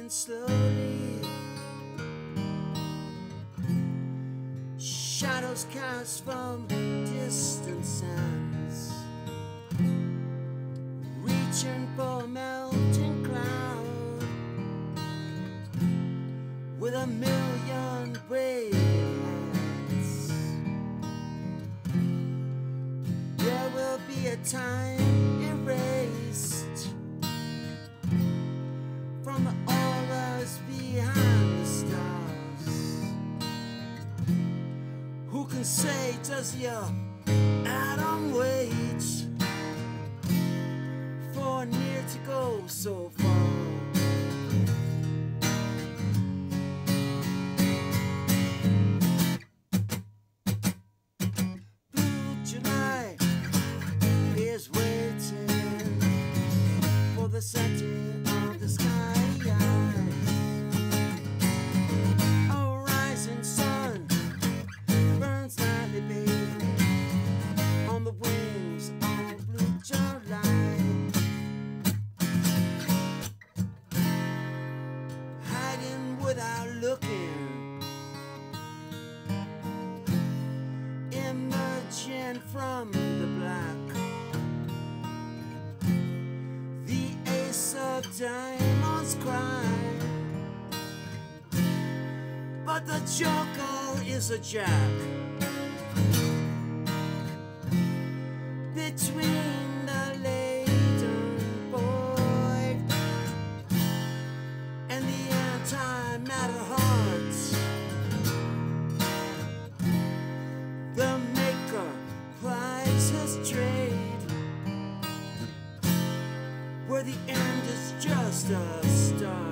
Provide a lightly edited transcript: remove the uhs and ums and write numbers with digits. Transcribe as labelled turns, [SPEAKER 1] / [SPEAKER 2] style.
[SPEAKER 1] slowly. Shadows cast from distant sands, reaching for a melting cloud with a million brave hands. There will be a time erased from all us behind the stars. Who can say, does your atom wait for near to go so far? Blue July is waiting for the setting of the sky. A rising sun burns nightly, baby, on the wings of Blue July. Hiding without looking, emerging from the black. The ace of diamonds cry, but the joker is a jack. Between the laden void and the antimatter hearts, the maker plies his trade, where the end is just a start.